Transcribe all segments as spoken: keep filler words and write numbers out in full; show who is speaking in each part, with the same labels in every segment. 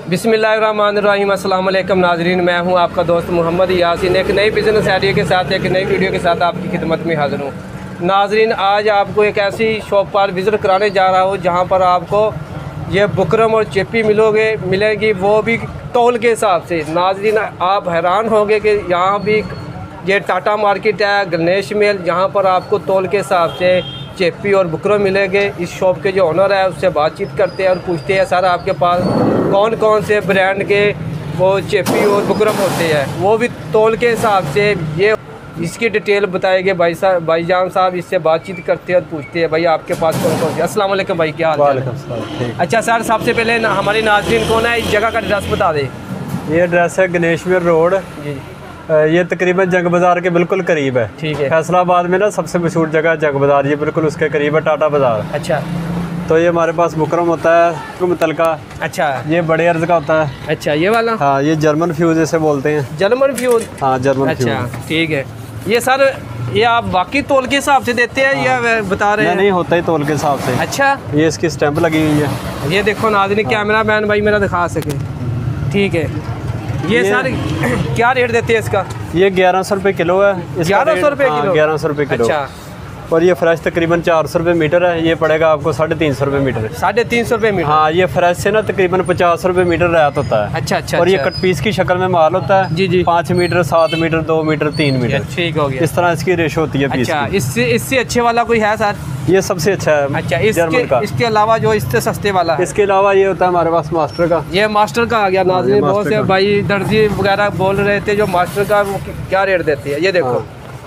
Speaker 1: बिस्मिल्लाहिर्रहमानिर्रहीम। अस्सलाम वालेकुम नाजरीन, मैं हूं आपका दोस्त मोहम्मद यासीन। एक नई बिज़नेस आइडिया के साथ एक नई वीडियो के साथ आपकी खिदमत में हाज़िर हूं। नाजरीन, आज आपको एक ऐसी शॉप पर विज़िट कराने जा रहा हूं जहां पर आपको ये बुकरम और चेपी मिलोगे मिलेगी, वो भी तौल के हिसाब से। नाजरीन, आप हैरान होंगे कि यहाँ भी ये टाटा मार्केट है, गणेश मेल, जहाँ पर आपको तौल के हिसाब से चेपी और बुकरम मिलेंगे। इस शॉप के जो ओनर है उससे बातचीत करते हैं और पूछते हैं सर आपके पास कौन कौन से ब्रांड के वो चेपी और बुकरम होते हैं, वो भी तौल के हिसाब से। ये इसकी डिटेल बताएंगे भाई साहब, भाईजान साहब। इससे बातचीत करते हैं और पूछते हैं भाई आपके पास कौन कौन से। अस्सलाम वालेकुम भाई, क्या हाल है? अच्छा सर, सबसे पहले हमारे नाज़रीन कौन है, इस जगह का एड्रेस बता दें।
Speaker 2: ये एड्रेस है गणेश मेल रोड जी। ये तकरीबन जंग बाज़ार के बिल्कुल करीब है।
Speaker 1: ठीक है।
Speaker 2: फैसलाबाद में ना सबसे मशहूर जगह जंग बाज़ार, ये बिल्कुल उसके करीब है टाटा बाज़ार।
Speaker 1: अच्छा,
Speaker 2: तो ये हमारे पास बुकरम होता है मुतल का।
Speaker 1: अच्छा,
Speaker 2: ये बड़े अर्ज का होता है।
Speaker 1: अच्छा, ये वाला।
Speaker 2: हाँ, ये जर्मन फ्यूज इसे बोलते हैं।
Speaker 1: German fuse.
Speaker 2: हाँ, जर्मन
Speaker 1: अच्छा,
Speaker 2: फ्यूज।
Speaker 1: ठीक है। ये सर ये आप बाकी तौल के हिसाब से देते हैं या बता रहे हैं?
Speaker 2: नहीं, होता ही तौल के हिसाब से।
Speaker 1: अच्छा,
Speaker 2: ये इसकी स्टैंप लगी हुई है।
Speaker 1: ये देखो नाज़रीन, कैमरा मैन भाई मेरा दिखा सके। ठीक है। ये, ये सर क्या रेट देते हैं इसका?
Speaker 2: ये ग्यारह सौ रुपये किलो है।
Speaker 1: ग्यारह सौ रुपये किलो?
Speaker 2: ग्यारह सौ रुपये किलो।
Speaker 1: अच्छा।
Speaker 2: और ये फ्रेश तकरीबन चार सौ रुपये मीटर है। ये पड़ेगा आपको साढ़े तीन सौ रुपये मीटर।
Speaker 1: साढ़े तीन सौ रुपये मीटर?
Speaker 2: हाँ, ये फ्रेश से ना तकरीबन पचास रुपये मीटर रियायत होता है।
Speaker 1: अच्छा अच्छा।
Speaker 2: और
Speaker 1: अच्छा।
Speaker 2: ये कट पीस की शक्ल में माल होता है। जी जी। पाँच मीटर, सात मीटर, दो मीटर, तीन मीटर।
Speaker 1: ठीक हो गया।
Speaker 2: इस तरह इसकी रेशो होती है पीस
Speaker 1: अच्छा,
Speaker 2: की।
Speaker 1: इससे इससे अच्छे वाला कोई है सर?
Speaker 2: ये सबसे अच्छा है।
Speaker 1: अच्छा,
Speaker 2: जर्मन
Speaker 1: इसके
Speaker 2: का।
Speaker 1: इसके अलावा जो इससे सस्ते वाला है?
Speaker 2: इसके अलावा ये होता है हमारे पास मास्टर का।
Speaker 1: ये मास्टर का आ गया नाज़रीन। बहुत से भाई दर्जी वगैरह बोल रहे थे जो मास्टर का वो क्या रेट देती है। ये देखो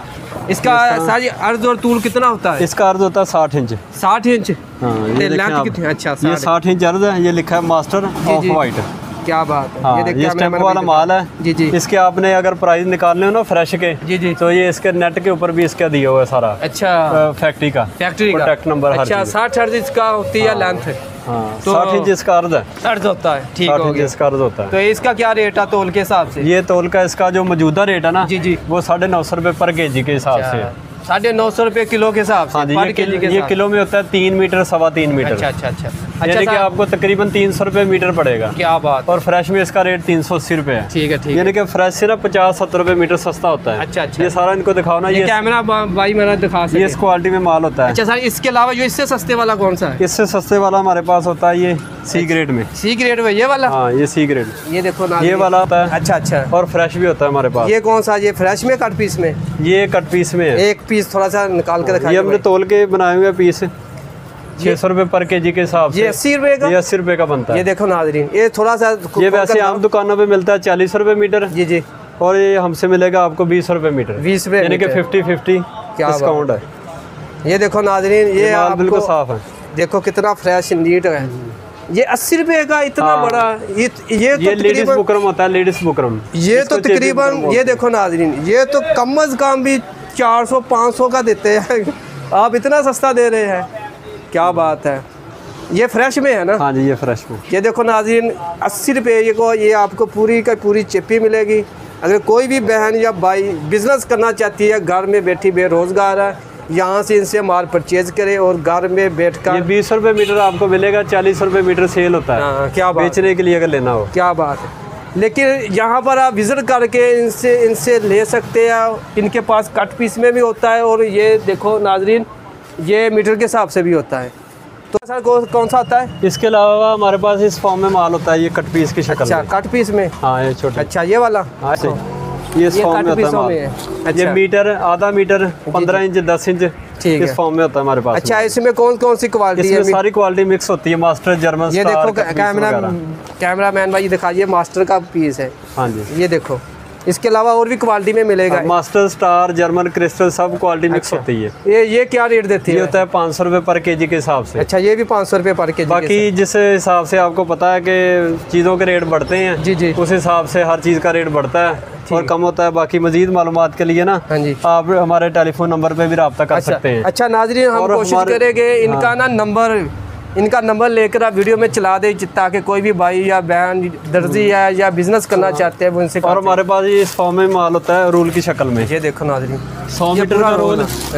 Speaker 1: इसका सारी अर्ज और तूल कितना होता है?
Speaker 2: इसका अर्ज होता है साठ इंच।
Speaker 1: साठ इंच?
Speaker 2: हाँ, ये
Speaker 1: लेंथ कितनी? अच्छा,
Speaker 2: ये साठ इंच अर्ज है। ये लिखा है मास्टर ऑफ वाइट।
Speaker 1: क्या बात है।
Speaker 2: हाँ,
Speaker 1: ये,
Speaker 2: ये स्टैंप वाला माल है। जी जी। इसके आपने अगर प्राइस निकालने हो ना फ्रेश के, जी जी, तो ये इसके नेट के ऊपर भी इसका दिया हुआ है सारा। अच्छा, फैक्ट्री का फैक्ट्री का प्रोडक्ट नंबर।
Speaker 1: अच्छा, साठ अर्ज इसका होती है लेंथ?
Speaker 2: हाँ, तो साठ इंच इसका अर्ज है।
Speaker 1: अर्ज होता है। ठीक हो गया।
Speaker 2: इसका अर्ज होता है।
Speaker 1: तो इसका क्या रेट है तोल के हिसाब से?
Speaker 2: ये तोल का इसका जो मौजूदा रेट है ना, जी जी, वो साढ़े नौ सौ रुपये पर के जी के हिसाब से। साढ़े
Speaker 1: नौ सौ रुपये किलो के हिसाब से?
Speaker 2: हाँ जी, ये, के ये किलो में होता है तीन मीटर, सवा तीन मीटर।
Speaker 1: अच्छा अच्छा अच्छा।
Speaker 2: यानी कि आपको तकरीबन तीन सौ रुपये मीटर पड़ेगा।
Speaker 1: क्या बात।
Speaker 2: और फ्रेश में इसका रेट तीन सौ अस्सी रुपये है।
Speaker 1: ठीक है ठीक है।
Speaker 2: यानी कि फ्रेश से ना पचास सत्तर रुपये मीटर सस्ता होता है। अच्छा अच्छा। ये सारा इनको दिखाओ ना, ये कैमरा
Speaker 1: भाई मेरा दिखा सके।
Speaker 2: ये इस क्वालिटी में माल होता है।
Speaker 1: अच्छा सर, इसके अलावा जो इससे सस्ते वाला कौन सा है?
Speaker 2: इससे सस्ते वाला हमारे पास होता है ये सी ग्रेड में।
Speaker 1: सी ग्रेड में ये वाला?
Speaker 2: हाँ, ये सी ग्रेड।
Speaker 1: ये देखो ना,
Speaker 2: ये वाला होता है।
Speaker 1: अच्छा अच्छा।
Speaker 2: और फ्रेश भी होता है हमारे पास।
Speaker 1: ये कौन सा? ये फ्रेश में कट पीस में?
Speaker 2: ये कट पीस में है।
Speaker 1: एक पीस थोड़ा सा निकाल के दिखाइए।
Speaker 2: ये हमने तोल के बनाए हुए पीस छह सौ रुपये पर के जी के हिसाब से।
Speaker 1: ये अस्सी रुपये का?
Speaker 2: ये अस्सी रुपये का बनता है।
Speaker 1: ये देखो नाजरीन, ये थोड़ा सा
Speaker 2: ये वैसे आम दुकानों पे मिलता है चालीस रुपये मीटर। जी जी। और ये हमसे मिलेगा आपको बीस रुपये मीटर। बीस रुपये यानी कि फिफ्टी फिफ्टी डिस्काउंट है।
Speaker 1: ये देखो नाजरीन, ये
Speaker 2: माल बिल्कुल साफ है।
Speaker 1: देखो कितना फ्रेश नीट है। ये अस्सी रुपये का इतना
Speaker 2: हाँ।
Speaker 1: बड़ा। ये ये
Speaker 2: ये लेडीज बुकरम होता है, लेडीज बुकरम।
Speaker 1: ये तो तकरीबन ये देखो नाजरीन, ये तो कम अज कम भी चार सौ पाँच सौ का देते हैं, आप इतना सस्ता दे रहे हैं। क्या बात है। ये फ्रेश में है ना?
Speaker 2: हाँ जी, ये फ्रेश में।
Speaker 1: ये देखो नाज़रीन, अस्सी रुपये ये को ये आपको पूरी का पूरी चेपी मिलेगी। अगर कोई भी बहन या भाई बिज़नेस करना चाहती है, घर में बैठी बेरोज़गार है, यहाँ से इनसे माल परचेज करे और घर में बैठ कर।
Speaker 2: ये बीस रुपये मीटर आपको मिलेगा, चालीस रुपये मीटर सेल होता है।
Speaker 1: हाँ, क्या बात।
Speaker 2: बेचने के लिए अगर लेना हो।
Speaker 1: क्या बात है। लेकिन यहाँ पर आप विज़िट करके इनसे इनसे ले सकते हैं। इनके पास कट पीस में भी होता है और ये देखो नाजरीन, ये मीटर के हिसाब से भी होता है। तो सर कौन कौन सा होता है?
Speaker 2: इसके अलावा हमारे पास इस फॉर्म में माल होता है, ये कट पीस की शक्ल।
Speaker 1: अच्छा, कट पीस में।
Speaker 2: हाँ, ये छोटा।
Speaker 1: अच्छा, ये वाला।
Speaker 2: हाँ, ये इस फॉर्म में होता है माल।
Speaker 1: अच्छा।
Speaker 2: ये मीटर, आधा मीटर, पंद्रह इंच, दस इंच,
Speaker 1: ठीक
Speaker 2: इस फॉर्म में होता है हमारे पास।
Speaker 1: अच्छा, इसमें कौन कौन सी क्वालिटी है?
Speaker 2: सारी क्वालिटी मिक्स होती है, मास्टर, जर्मन।
Speaker 1: ये देखो कैमरा कैमरा मैन भाई दिखाइए, मास्टर का पीस है।
Speaker 2: हाँ जी,
Speaker 1: ये देखो। इसके अलावा और भी क्वालिटी में मिलेगा?
Speaker 2: मास्टर, स्टार, जर्मन, क्रिस्टल, सब क्वालिटी मिक्स होती है।
Speaker 1: ये ये क्या रेट देती है?
Speaker 2: ये होता है पाँच सौ रुपये पर केजी के हिसाब से।
Speaker 1: अच्छा, ये भी पाँच सौ रुपये पर केजी।
Speaker 2: बाकी जिस हिसाब से आपको पता है कि चीज़ों के रेट बढ़ते हैं, जी जी, उस हिसाब से हर चीज़ का रेट बढ़ता है और कम होता है। बाकी मजीद मालूमात के लिए ना, हाँ जी, आप हमारे टेलीफोन नंबर पे भी रब्ता कर सकते हैं।
Speaker 1: अच्छा नाज़रीन, हम कोशिश करेंगे इनका ना नंबर इनका नंबर लेकर आप वीडियो में चला दें, ताकि कोई भी भाई या बहन दर्जी है या बिजनेस करना चाहते हैं वो इनसे। और
Speaker 2: हमारे पास ये इस फॉर्म में माल होता है रोल की शक्ल में।
Speaker 1: ये देखो नाज़रीन,
Speaker 2: सौ मीटर का रोल,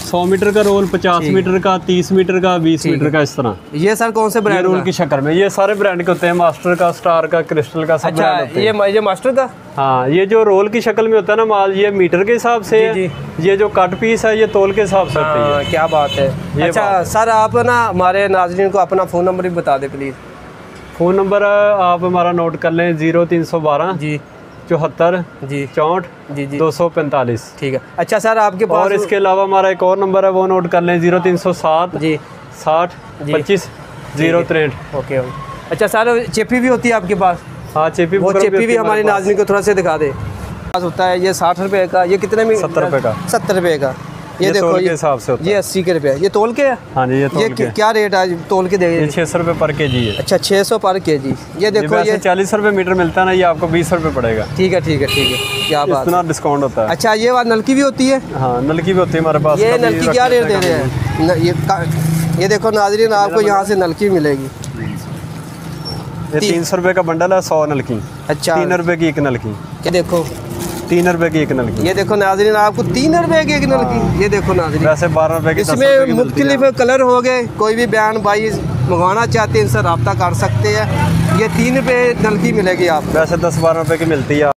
Speaker 2: सौ मीटर का रोल, पचास मीटर का, तीस मीटर का, बीस मीटर का, इस तरह।
Speaker 1: ये सर कौन से ब्रांड
Speaker 2: रोल की शक्ल में? ये सारे ब्रांड के होते हैं, मास्टर का, स्टार का, क्रिस्टल का, सब
Speaker 1: अच्छा,
Speaker 2: होते हैं।
Speaker 1: ये ये मास्टर का।
Speaker 2: हाँ, ये जो रोल की शक्ल में होता है ना माल, ये मीटर के हिसाब से है। ये जो कट पीस है ये तोल के हिसाब से होती है।
Speaker 1: क्या बात है। अच्छा सर, आप ना हमारे नाज़रीन को अपना फ़ोन नंबर भी बता दें प्लीज़।
Speaker 2: फ़ोन नंबर आप हमारा नोट कर लें, जीरो तीन सौ बारह
Speaker 1: जी
Speaker 2: चौहत्तर
Speaker 1: जी
Speaker 2: चौंठ
Speaker 1: जी जी
Speaker 2: दो सौ पैंतालीस।
Speaker 1: ठीक है। अच्छा सर, आपके पास
Speaker 2: और इसके अलावा हमारा एक और नंबर है, वो नोट कर लें, जीरो तीन सौ सात जी साठ पच्चीस जीरो तिरसठ।
Speaker 1: ओके। अच्छा सर, चेपी भी होती है आपके पास?
Speaker 2: हाँ, चेपी
Speaker 1: वो चेपी भी हमारे नाज़रीन को थोड़ा सा दिखा दे। होता है ये साठ रुपए का, ये कितने में?
Speaker 2: सत्तर रुपए का।
Speaker 1: सत्तर रुपए का। ये, ये देखो,
Speaker 2: तोल के हिसाब से होता है।
Speaker 1: ये अस्सी के रुपए। ये तोल के है?
Speaker 2: हाँ जी, ये तोल
Speaker 1: ये
Speaker 2: के।
Speaker 1: क्या रेट है तोल के? देखिए,
Speaker 2: छः सौ रुपये पर के जी है।
Speaker 1: अच्छा, छः सौ पर के जी। ये देखो, ये
Speaker 2: चालीस रुपये मीटर मिलता है ना, ये आपको बीस रुपये पड़ेगा।
Speaker 1: ठीक है ठीक है ठीक है, क्या बात,
Speaker 2: इतना डिस्काउंट होता है।
Speaker 1: अच्छा, ये बात नलकी भी होती है?
Speaker 2: हाँ, नलकी भी होती है हमारे पास।
Speaker 1: ये नलकी क्या रेट दे रहे हैं? ये ये देखो नाज़रीन, आपको यहाँ से नलकी मिलेगी।
Speaker 2: ये तीन सौ रुपये का बंडल है, सौ नलकी।
Speaker 1: अच्छा,
Speaker 2: तीन रुपये की एक नलकी।
Speaker 1: ये देखो,
Speaker 2: तीन रुपए की एक नलकी।
Speaker 1: ये देखो नाज़रीन, आपको तीन रुपए की एक नलकी। ये देखो नाज़रीन,
Speaker 2: वैसे बारह रुपए की।
Speaker 1: इसमें मुख्तलिफ कलर हो गए। कोई भी बयान भाई मंगवाना चाहते हैं, इनसे रब्ता कर सकते हैं। ये तीन रुपये नलकी मिलेगी आपको।
Speaker 2: वैसे दस बारह रुपए की मिलती है।